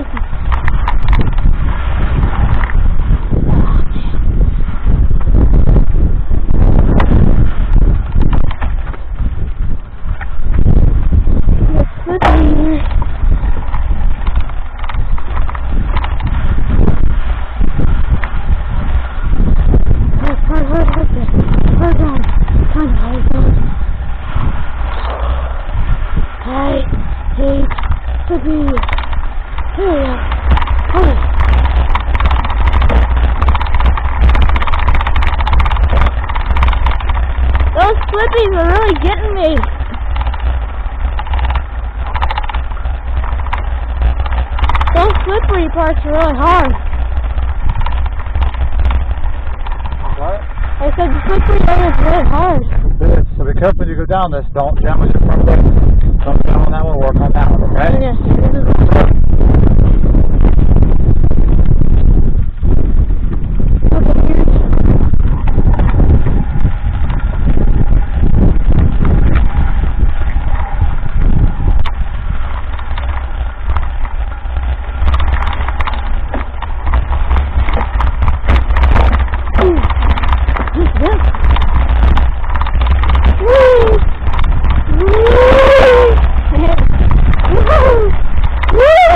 Those flippies are really getting me. Those slippery parts are really hard. What? I said the slippery area is really hard. So be careful when you go down this. Don't damage your front leg. Don't down on that one, work on that one, okay? Yes. Woo!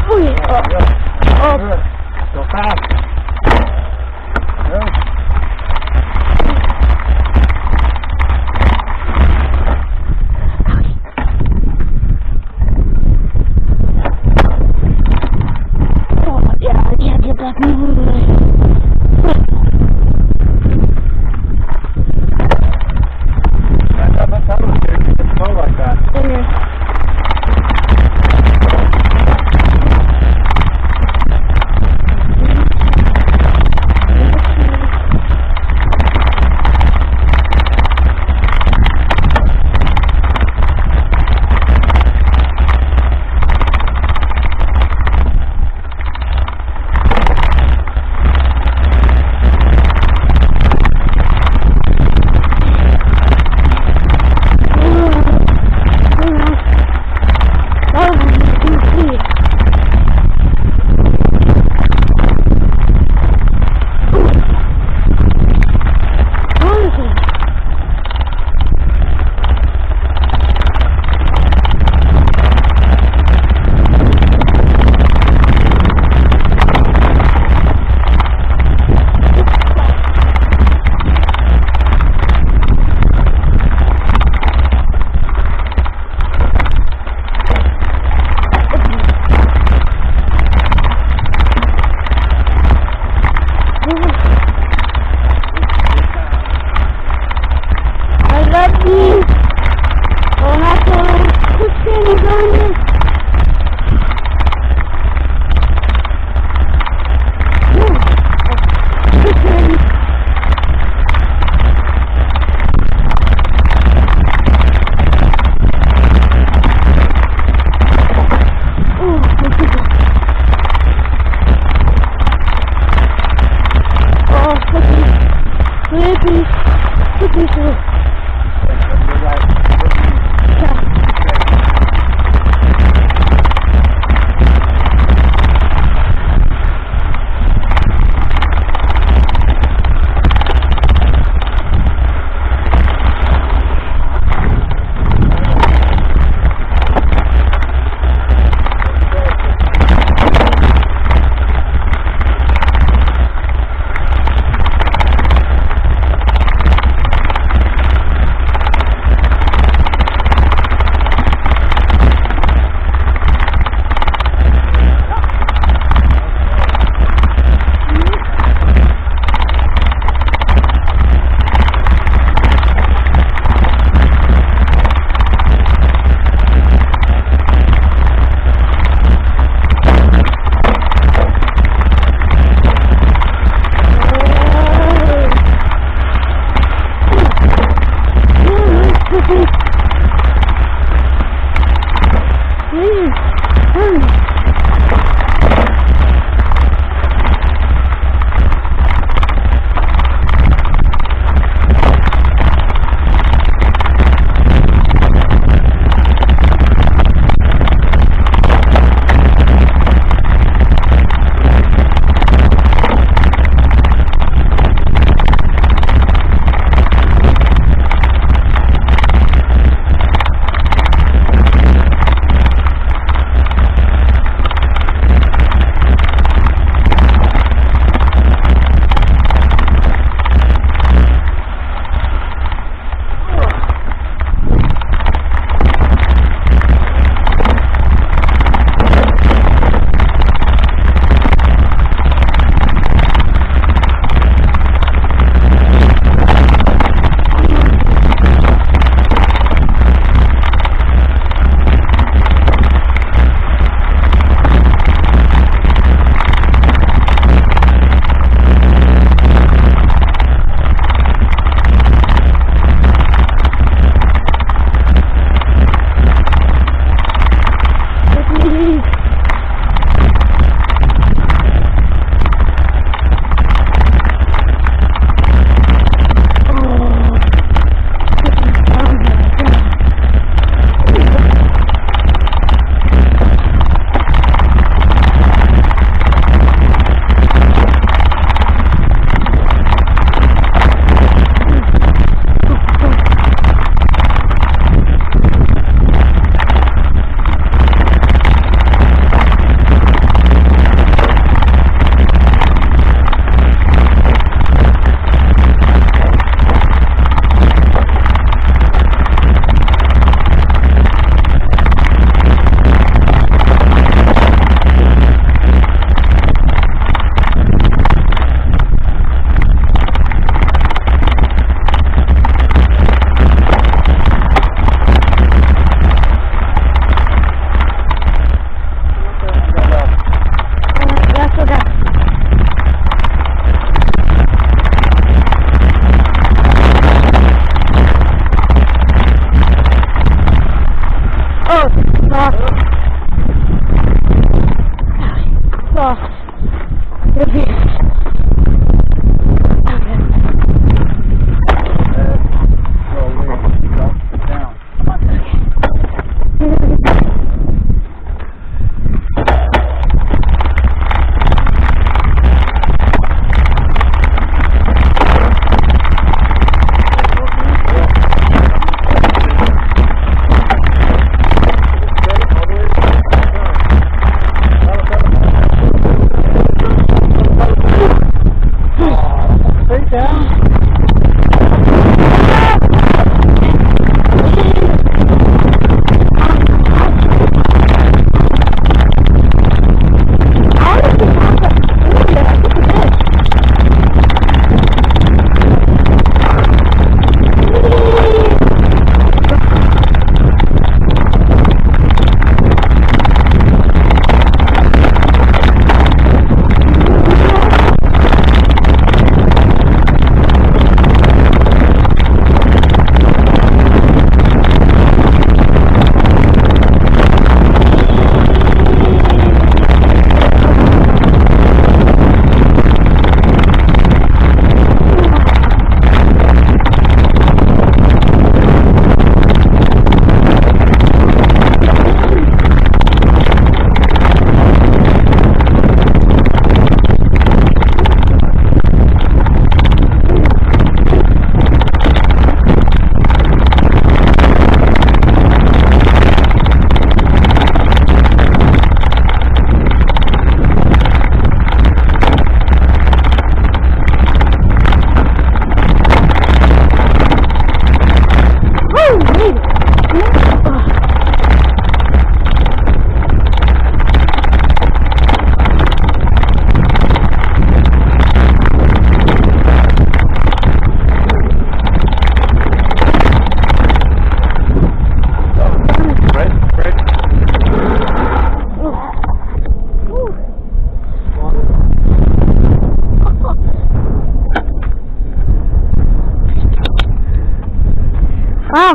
Oh yeah. Oh. Good. Go fast. Good. Oh yeah, I can't get back moving. That's how it's good. You can flow like that. Yeah.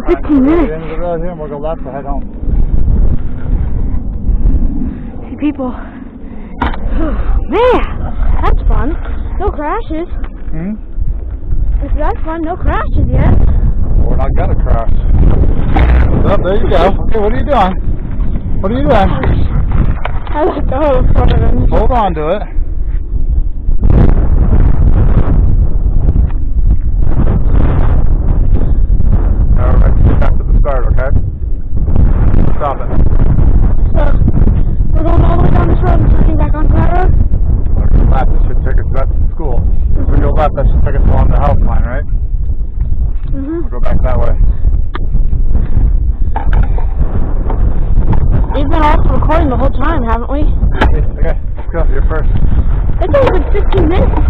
15 minutes. At the end of the road here, and we'll go left to head home. See people. Man, that's fun. No crashes. That's fun. No crashes yet. We're not gonna crash. Oh, there you go. Okay, what are you doing? What are you doing? I let go in front of him. Hold on to it. Alright, get back to the start, okay? Stop it. So, we're going all the way down this road and turning back onto that road? Left, that should take us back to school. If we go left, that should take us along the house line, right? We'll go back that way. We've been also recording the whole time, haven't we? Okay, let's go. You're first. It's only been 15 minutes.